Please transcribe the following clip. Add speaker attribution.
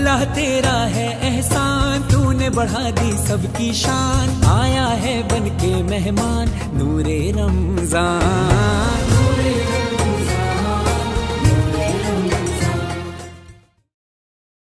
Speaker 1: अल्लाह तेरा है एहसान, तूने बढ़ा दी सबकी शान। आया है बन के मेहमान नूरे रमजान।